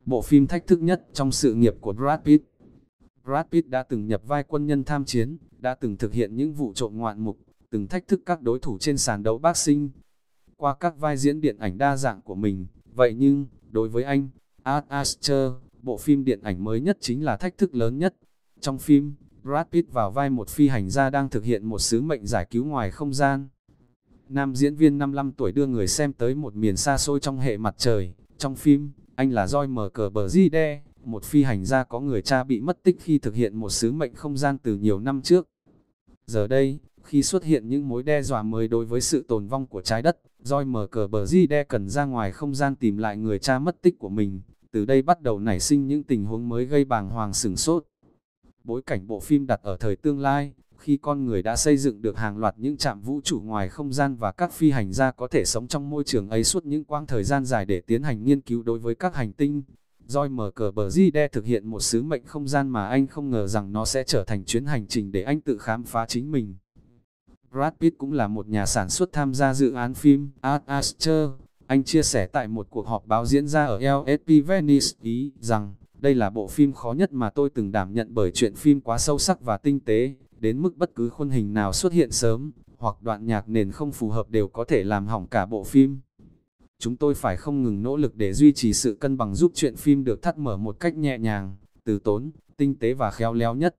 Bộ phim thách thức nhất trong sự nghiệp của Brad Pitt. Brad Pitt đã từng nhập vai quân nhân tham chiến, đã từng thực hiện những vụ trộm ngoạn mục, từng thách thức các đối thủ trên sàn đấu boxing. Qua các vai diễn điện ảnh đa dạng của mình, vậy nhưng, đối với anh, Ad Astra, bộ phim điện ảnh mới nhất chính là thách thức lớn nhất. Trong phim, Brad Pitt vào vai một phi hành gia đang thực hiện một sứ mệnh giải cứu ngoài không gian. Nam diễn viên 55 tuổi đưa người xem tới một miền xa xôi trong hệ mặt trời. Trong phim, anh là Joy McBride, một phi hành gia có người cha bị mất tích khi thực hiện một sứ mệnh không gian từ nhiều năm trước. Giờ đây, khi xuất hiện những mối đe dọa mới đối với sự tồn vong của trái đất, Joy McBride cần ra ngoài không gian tìm lại người cha mất tích của mình. Từ đây bắt đầu nảy sinh những tình huống mới gây bàng hoàng sửng sốt. Bối cảnh bộ phim đặt ở thời tương lai, khi con người đã xây dựng được hàng loạt những trạm vũ trụ ngoài không gian và các phi hành gia có thể sống trong môi trường ấy suốt những quãng thời gian dài để tiến hành nghiên cứu đối với các hành tinh. Joy McBride thực hiện một sứ mệnh không gian mà anh không ngờ rằng nó sẽ trở thành chuyến hành trình để anh tự khám phá chính mình. Brad Pitt cũng là một nhà sản xuất tham gia dự án phim Ad Astra. Anh chia sẻ tại một cuộc họp báo diễn ra ở LSP Venice, Ý, rằng đây là bộ phim khó nhất mà tôi từng đảm nhận bởi chuyện phim quá sâu sắc và tinh tế, đến mức bất cứ khuôn hình nào xuất hiện sớm, hoặc đoạn nhạc nền không phù hợp đều có thể làm hỏng cả bộ phim. Chúng tôi phải không ngừng nỗ lực để duy trì sự cân bằng giúp chuyện phim được thắt mở một cách nhẹ nhàng, từ tốn, tinh tế và khéo léo nhất.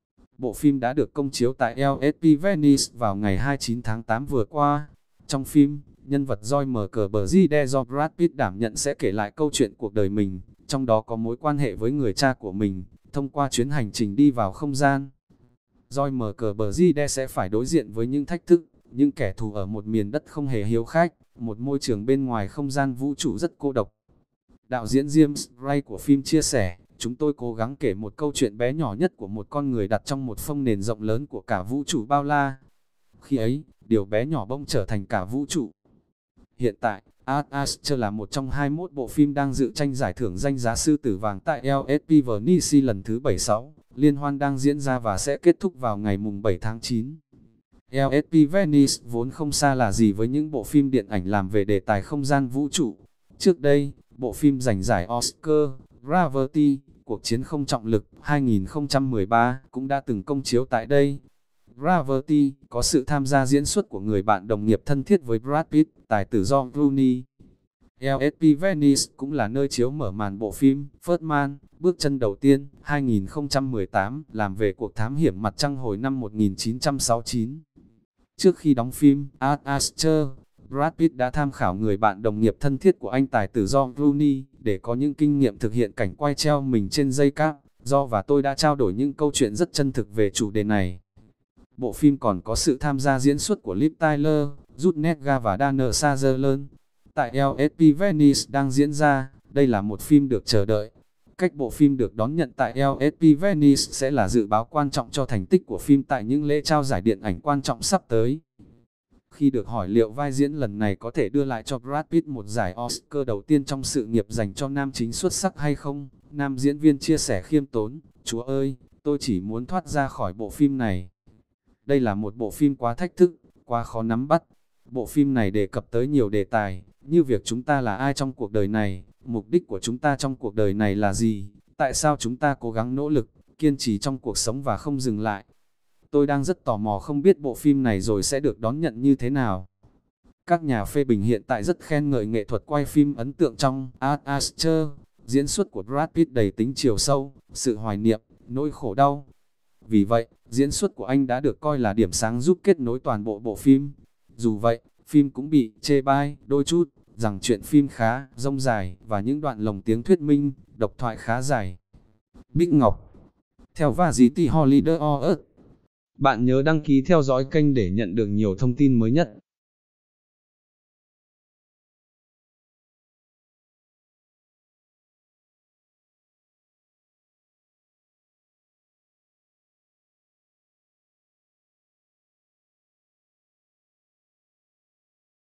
Bộ phim đã được công chiếu tại LSP Venice vào ngày 29 tháng 8 vừa qua. Trong phim, nhân vật Joy McBride do Brad Pitt đảm nhận sẽ kể lại câu chuyện cuộc đời mình, trong đó có mối quan hệ với người cha của mình, thông qua chuyến hành trình đi vào không gian. Joy McBride sẽ phải đối diện với những thách thức, những kẻ thù ở một miền đất không hề hiếu khách, một môi trường bên ngoài không gian vũ trụ rất cô độc. Đạo diễn James Gray của phim chia sẻ, chúng tôi cố gắng kể một câu chuyện bé nhỏ nhất của một con người đặt trong một phông nền rộng lớn của cả vũ trụ bao la. Khi ấy, điều bé nhỏ bỗng trở thành cả vũ trụ. Hiện tại, Ad Astra là một trong 21 bộ phim đang dự tranh giải thưởng danh giá sư tử vàng tại LSP Venice lần thứ 76. Liên hoan đang diễn ra và sẽ kết thúc vào ngày mùng 7 tháng 9. LSP Venice vốn không xa là gì với những bộ phim điện ảnh làm về đề tài không gian vũ trụ. Trước đây, bộ phim giành giải Oscar, Gravity, Cuộc chiến không trọng lực 2013 cũng đã từng công chiếu tại đây. Gravity có sự tham gia diễn xuất của người bạn đồng nghiệp thân thiết với Brad Pitt, tài tử George Clooney. LSP Venice cũng là nơi chiếu mở màn bộ phim First Man, bước chân đầu tiên, 2018, làm về cuộc thám hiểm mặt trăng hồi năm 1969. Trước khi đóng phim Ad Astra, Brad Pitt đã tham khảo người bạn đồng nghiệp thân thiết của anh tài tử George Clooney để có những kinh nghiệm thực hiện cảnh quay treo mình trên dây cáp. Do và tôi đã trao đổi những câu chuyện rất chân thực về chủ đề này. Bộ phim còn có sự tham gia diễn xuất của Liv Tyler, Jude Nedga và Dana Sutherland. Tại LSP Venice đang diễn ra, đây là một phim được chờ đợi. Cách bộ phim được đón nhận tại LSP Venice sẽ là dự báo quan trọng cho thành tích của phim tại những lễ trao giải điện ảnh quan trọng sắp tới. Khi được hỏi liệu vai diễn lần này có thể đưa lại cho Brad Pitt một giải Oscar đầu tiên trong sự nghiệp dành cho nam chính xuất sắc hay không, nam diễn viên chia sẻ khiêm tốn, "Chúa ơi, tôi chỉ muốn thoát ra khỏi bộ phim này. Đây là một bộ phim quá thách thức, quá khó nắm bắt. Bộ phim này đề cập tới nhiều đề tài, như việc chúng ta là ai trong cuộc đời này, mục đích của chúng ta trong cuộc đời này là gì, tại sao chúng ta cố gắng nỗ lực, kiên trì trong cuộc sống và không dừng lại. Tôi đang rất tò mò không biết bộ phim này rồi sẽ được đón nhận như thế nào." Các nhà phê bình hiện tại rất khen ngợi nghệ thuật quay phim ấn tượng trong Ad Astra, diễn xuất của Brad Pitt đầy tính chiều sâu, sự hoài niệm, nỗi khổ đau. Vì vậy, diễn xuất của anh đã được coi là điểm sáng giúp kết nối toàn bộ bộ phim. Dù vậy, phim cũng bị chê bai đôi chút, rằng chuyện phim khá rông dài và những đoạn lồng tiếng thuyết minh, độc thoại khá dài. Bích Ngọc. Theo Varsity Holiday on Earth. Bạn nhớ đăng ký theo dõi kênh để nhận được nhiều thông tin mới nhất.